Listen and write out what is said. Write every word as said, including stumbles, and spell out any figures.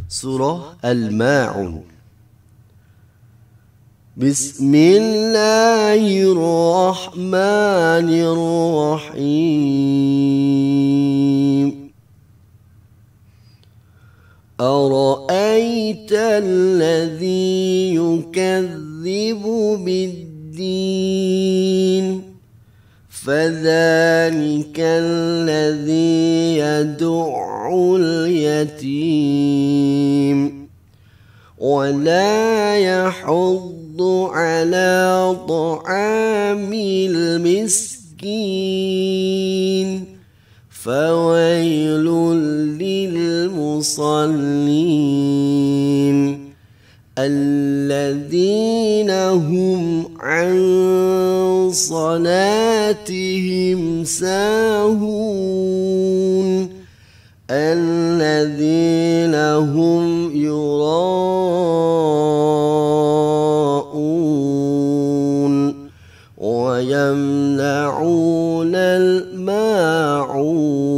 سورة الماعون. بسم الله الرحمن الرحيم. أرأيت الذي يكذب بالدين فذلك الذي يدع اليتيم ولا يحض على طعام المسكين فويل للمصلين الذين هم عن صلاتهم ساهون الذين هم يراءون ويمنعون الماعون.